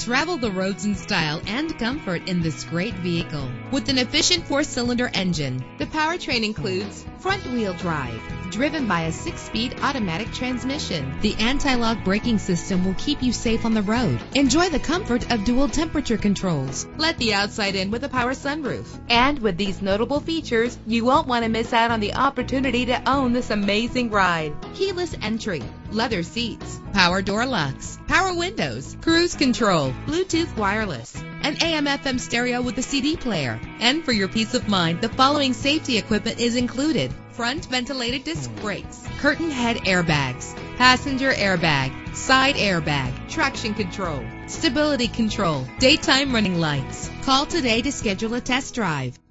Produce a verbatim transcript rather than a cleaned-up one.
Travel the roads in style and comfort in this great vehicle. With an efficient four-cylinder engine, the powertrain includes front-wheel drive, driven by a six-speed automatic transmission. The anti-lock braking system will keep you safe on the road. Enjoy the comfort of dual temperature controls. Let the outside in with a power sunroof. And with these notable features, you won't want to miss out on the opportunity to own this amazing ride. Keyless entry, leather seats, power door locks, power windows, cruise control, Bluetooth wireless, an A M F M stereo with a C D player. And for your peace of mind, the following safety equipment is included: front ventilated disc brakes, curtain head airbags, passenger airbag, side airbag, traction control, stability control, daytime running lights. Call today to schedule a test drive.